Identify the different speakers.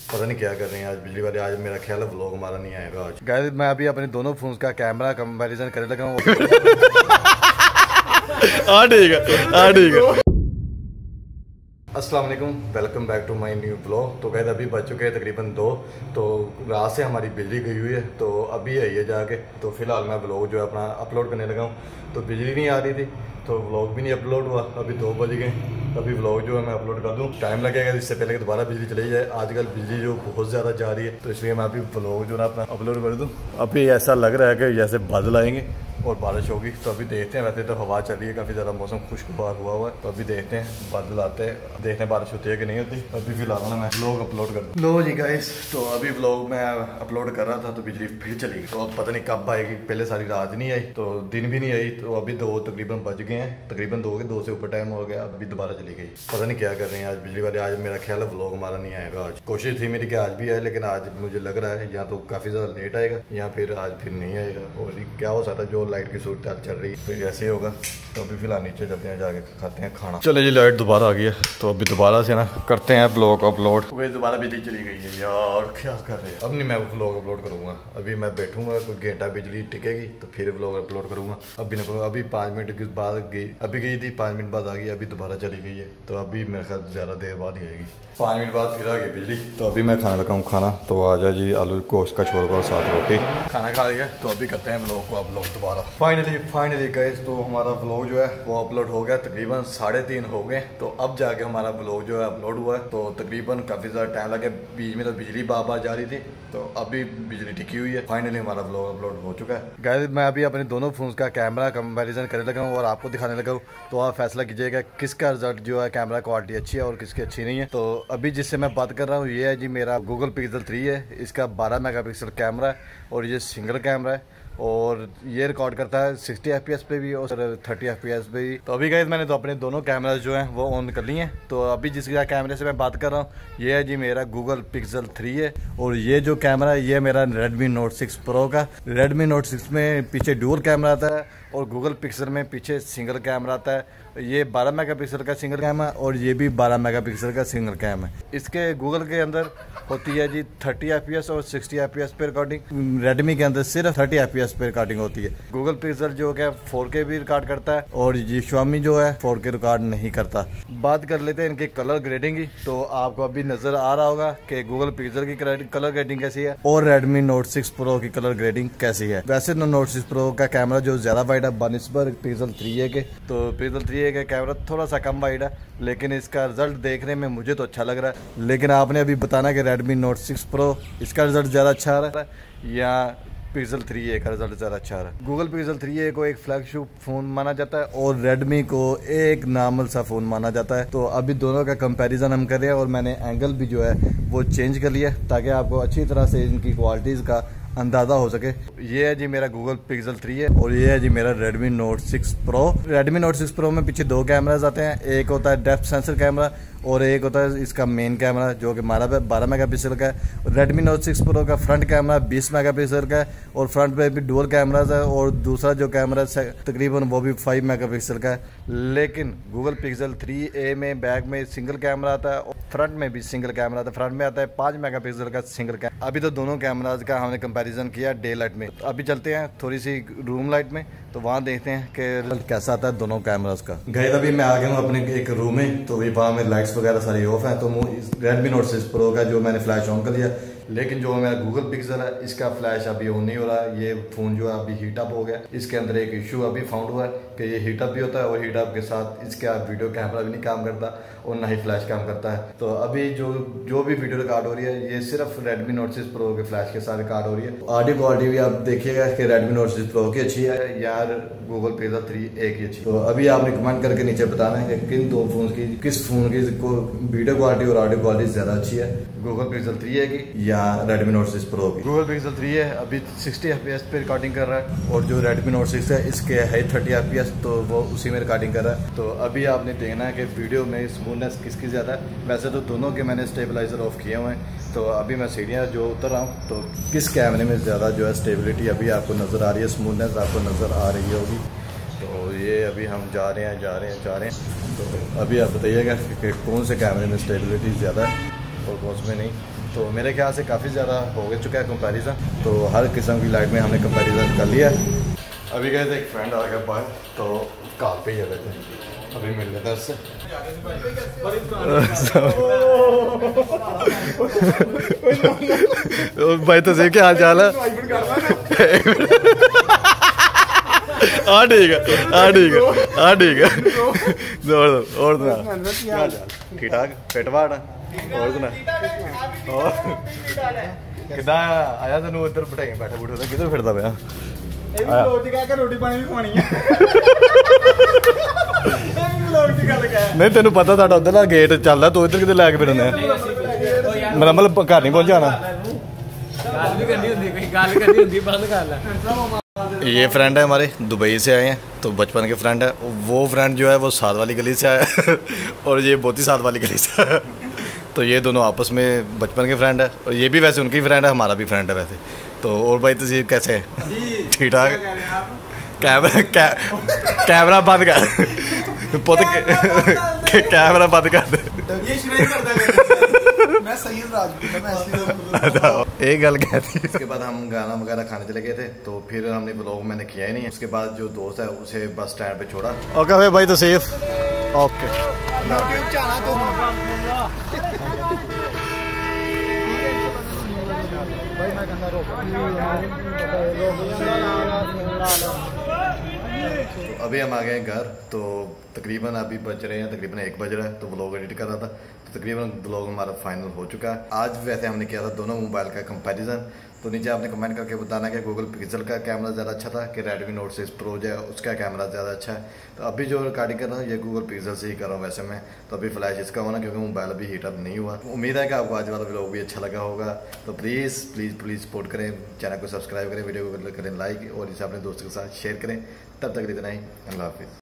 Speaker 1: पता नहीं क्या कर रहे हैं आज बिजली वाले। आज मेरा ख्याल है व्लॉग हमारा नहीं आएगा आज। गाइस मैं अभी अपने दोनों फोन का कैमरा कंपैरिजन करने लगा हूँ। ठीक है। अस्सलाम वालेकुम, welcome back to my new blog. तो कहते अभी बज चुके हैं तकरीबन 2। तो रात से हमारी बिजली गई हुई है, तो अभी आई है जाके। तो फिलहाल मैं ब्लॉग जो है अपना अपलोड करने लगा हूँ। तो बिजली नहीं आ रही थी तो व्लॉग भी नहीं अपलोड हुआ। अभी 2 बज गए, अभी व्लॉग जो है मैं अपलोड कर दूँ। टाइम लगेगा इससे पहले कि दोबारा बिजली चली जाए। आजकल बिजली जो बहुत ज़्यादा जा रही है, तो इसलिए मैं अभी व्लॉग जो है अपना अपलोड कर दूँ। अभी ऐसा लग रहा है कि जैसे बादल आएंगे और बारिश होगी। तो अभी देखते हैं। वैसे तो हवा चल रही है, काफ़ी ज़्यादा मौसम खुशगवार हुआ है। तो अभी देखते हैं बादल आते हैं, देखते हैं बारिश होती है कि नहीं होती। अभी फिलहाल मैं व्लॉग अपलोड कर दूँ। लो जी गाइस, तो अभी व्लॉग मैं अपलोड कर रहा था तो बिजली फिर चली गई। तो अब पता नहीं कब आएगी। पहले सारी रात नहीं आई, तो दिन भी नहीं आई। तो अभी 2 तकरीबन बज गए हैं, तकरीबन 2 से ऊपर टाइम हो गया। अभी दोबारा चली गई। पता नहीं क्या कर रहे हैं आज बिजली वाले। आज मेरा ख्याल है व्लॉग हमारा नहीं आएगा आज। कोशिश थी मेरी कि आज भी आए, लेकिन आज मुझे लग रहा है या तो काफ़ी ज़्यादा लेट आएगा या फिर आज फिर नहीं आएगा। और क्या हो सकता है, जो लाइट की सूरत चल रही है फिर ऐसे ही होगा। तो अभी फिलहाल नीचे चलते हैं, जाके खाते हैं खाना। चले जी, लाइट दोबारा आ गई है, तो अभी दोबारा से ना करते हैं ब्लॉग अपलोड। वे दोबारा बिजली चली गई है यार, क्या कर रहे हैं। अब नहीं मैं व्लॉग अपलोड करूंगा। अभी मैं बैठूंगा, कोई घंटा बिजली टिकेगी तो फिर व्लॉग अपलोड करूंगा। अभी ना करूँगा। अभी 5 मिनट के बाद गई, अभी गई थी 5 मिनट बाद आ गई, अभी दोबारा चली गई है। तो अभी मेरे ख्याल ज़्यादा देर बाद ही आएगी। 5 मिनट बाद फिर आ गई बिजली। तो अभी मैं खाना लगा हूँ खाना। तो आ जाए जी, आलू गोश्त का छोड़ और साथ रोटी। खाना खा लिया, तो अभी करते हैं व्लॉग को अपलोड दोबारा। फाइनली गाइस, तो हमारा व्लॉग जो है वो अपलोड हो गया। तकरीबन 3:30 हो गए। तो अब जाके हमारा व्लॉग जो है अपलोड हुआ है। तो तकरीबन काफ़ी ज़्यादा टाइम लगे। बीच में तो बिजली बार जा रही थी, तो अभी बिजली टिकी हुई है। फाइनली हमारा व्लॉग अपलोड हो चुका है। गाइस मैं अभी अपने दोनों फोन का कैमरा कंपैरिजन करने लगा हूँ और आपको दिखाने लगा हूँ। तो आप फैसला कीजिएगा किसका रिजल्ट जो है कैमरा क्वालिटी अच्छी है और किसकी अच्छी नहीं है। तो अभी जिससे मैं बात कर रहा हूँ ये है जी मेरा गूगल पिक्सल 3 है। इसका 12 मेगापिक्सल कैमरा है और ये सिंगल कैमरा है। और ये रिकॉर्ड करता है 60 FPS पे भी और 30 FPS पे भी। तो अभी गाइस मैंने तो अपने दोनों कैमराज जो हैं वो ऑन कर लिए हैं। तो अभी जिस कैमरे से मैं बात कर रहा हूँ ये है जी मेरा गूगल पिक्सल 3 है। और ये जो कैमरा है ये मेरा Redmi Note 6 Pro का। Redmi Note 6 में पीछे डुअल कैमरा आता है और गूगल पिक्सल में पीछे सिंगल कैमरा आता है। ये 12 मेगापिक्सल का सिंगल कैम है और ये भी 12 मेगापिक्सल का सिंगल कैम है। इसके गूगल के अंदर होती है जी 30 FPS और 60 FPS पे रिकॉर्डिंग। रेडमी के अंदर सिर्फ 30 FPS पे रिकॉर्डिंग होती है। गूगल पिक्सल जो है 4K भी रिकॉर्ड करता है और ये Xiaomi जो है 4K रिकॉर्ड नहीं करता। बात कर लेते हैं इनके कलर ग्रेडिंग की। तो आपको अभी नजर आ रहा होगा कि गूगल पिक्सल की कलर ग्रेडिंग कैसी है और Redmi Note 6 Pro की कलर ग्रेडिंग कैसी है। वैसे तो Note 6 Pro का कैमरा जो ज्यादा वाइड है बनिस्बत पिक्सल 3a के। तो पिक्सल 3a का कैमरा थोड़ा सा कम वाइड है, लेकिन इसका रिजल्ट देखने में मुझे तो अच्छा लग रहा है। लेकिन आपने अभी बताना कि Redmi Note 6 Pro इसका रिजल्ट ज़्यादा अच्छा आ रहा है या पिक्सल 3a का रिजल्ट ज़्यादा अच्छा आ रहा है। गूगल पिक्सल 3a को एक फ्लैगशिप फ़ोन माना जाता है और Redmi को एक नॉर्मल सा फ़ोन माना जाता है। तो अभी दोनों का कंपैरिजन हम कर रहे हैं और मैंने एंगल भी जो है वो चेंज कर लिया ताकि आपको अच्छी तरह से इनकी क्वालिटीज़ का अंदाज़ा हो सके। ये है जी मेरा गूगल पिक्सल 3 है और ये है जी मेरा Redmi Note 6 Pro। Redmi Note 6 Pro में पीछे 2 कैमराज आते हैं। एक होता है डेप्थ सेंसर कैमरा और एक होता है इसका मेन कैमरा जो कि 12 मेगापिक्सल का है। Redmi Note 6 Pro का फ्रंट कैमरा 20 मेगापिक्सल का है और फ्रंट पे भी डुअल कैमराज है और दूसरा जो कैमरा तकरीबन वो भी 5 मेगापिक्सल का है। लेकिन गूगल पिक्सल 3a में बैक में सिंगल कैमरा आता है और फ्रंट में भी सिंगल कैमरा आता है। फ्रंट में आता है 5 मेगापिक्सल का सिंगल कैमरा। अभी तो दोनों कैमराज का हमने कंपैरिजन किया डे लाइट में। तो अभी चलते हैं थोड़ी सी रूम लाइट में, तो वहाँ देखते हैं कि रिजल्ट कैसा आता है दोनों कैमराज का। गए अभी मैं आ गया हूँ अपने एक रूम में, तो वहाँ में लाइट्स वगैरह सारी ऑफ है। तो Redmi Note 6 Pro का जो मैंने फ्लैश ऑन कर लिया, लेकिन जो मेरा गूगल पिक्सल है इसका फ्लैश अभी ऑन नहीं हो रहा है। ये फ़ोन जो है अभी हीटअप हो गया। इसके अंदर एक इशू अभी फाउंड हुआ है कि ये हीटअप भी होता है और हीटअप के साथ इसका वीडियो कैमरा भी नहीं काम करता और ना ही फ्लैश काम करता है। तो अभी जो भी वीडियो रिकॉर्ड हो रही है ये सिर्फ Redmi Note 6 Pro के फ्लैश के साथ रिकॉर्ड हो रही है। ऑडियो क्वालिटी भी आप देखिएगा कि Redmi Note 6 Pro की अच्छी है या गूगल पिक्सल 3a की अच्छी। तो अभी आपने कमेंट करके नीचे बताना है कि किस फोन की वीडियो क्वालिटी और ऑडियो क्वालिटी ज्यादा अच्छी है, गूगल पिक्सल 3a की या Redmi Note 6 Pro की। गूगल पिक्सल 3 है अभी 60 FPS पे रिकॉर्डिंग कर रहा है और जो Redmi Note 6 है इसके है 30 FPS, तो वो उसी में रिकॉर्डिंग कर रहा है। तो अभी आपने देखना है कि वीडियो में स्मूथनेस किसकी ज़्यादा है। वैसे तो दोनों के मैंने स्टेबलाइजर ऑफ किए हुए हैं। तो अभी मैं सीढ़ियाँ जो उतर रहा हूँ, तो किस कैमरे में ज़्यादा जो है स्टेबिलिटी अभी आपको नज़र आ रही है, स्मूथनेस आपको नज़र आ रही होगी। तो ये अभी हम जा रहे हैं। तो अभी आप बताइएगा कि कौन से कैमरे में स्टेबिलिटी ज़्यादा है और कौन से में नहीं। तो मेरे ख्याल से काफ़ी ज़्यादा हो चुका है कंपैरिजन। तो हर किस्म की लाइट में हमने कंपैरिजन कर लिया। अभी गए थे एक फ्रेंड आ गया बाहर, तो कार पे ही गए थे, अभी मिल गया था उससे। भाई तो सही, क्या हाल चाल है? हाँ ठीक है, हाँ ठीक है, हाँ ठीक है। और सुना ठीक ठाक पेटवाड़ और सुना किदा आया तेन उधर बिठाई बैठा बूठे किधर फिरदा पाया? रोटी पानी भी खवानी है। नहीं तेन पता था उधर गेट चलता, तू इधर किधर लैके फिरने? मेरा मतलब घर नहीं पहुंचा ना। ये फ्रेंड है हमारे, दुबई से आए हैं, तो बचपन के फ्रेंड है। वो फ्रेंड जो है वो साथ वाली गली से आया है और ये बहुत ही साथ वाली गली से आया। तो ये दोनों आपस में बचपन के फ्रेंड है, और ये भी वैसे उनकी फ्रेंड है, हमारा भी फ्रेंड है वैसे। तो और भाई तस्वीर कैसे है? ठीक ठाक। कैमरा बंद कर पुत, कैमरा बंद कर दे। एक गल कहती। उसके बाद हम गाना वगैरह खाने चले गए थे, तो फिर हमने ब्लॉग मैंने किया ही नहीं। उसके बाद जो दोस्त है उसे बस स्टैंड पे छोड़ा। ओके भाई तो सेफ। ओके तो अभी हम आ गए घर। तो तकरीबन अभी बज रहे हैं तकरीबन 1 बज रहा है। तो व्लॉग एडिट कर रहा था, तो तकरीबन व्लॉग हमारा फाइनल हो चुका है। आज वैसे हमने किया था दोनों मोबाइल का कंपैरिजन। तो नीचे आपने कमेंट करके बताना कि गूगल पिक्सल का कैमरा ज़्यादा अच्छा था कि रेडमी नोट 6 प्रो जो है उसका कैमरा ज़्यादा अच्छा है। तो अभी जो रिकॉर्डिंग कर रहा हूँ ये गूगल पिक्सल से ही कर रहा हूँ वैसे मैं। तो अभी फ्लैश इसका होना क्योंकि मोबाइल अभी हीटअप नहीं हुआ। उम्मीद है कि आपको आज वाला व्लॉग भी अच्छा लगा होगा। तो प्लीज़ प्लीज़ प्लीज़ सपोर्ट करें, चैनल को सब्सक्राइब करें, वीडियो को करें लाइक, और इसे अपने दोस्तों के साथ शेयर करें। तब तक इतना ही, अल्लाह हाफिज़।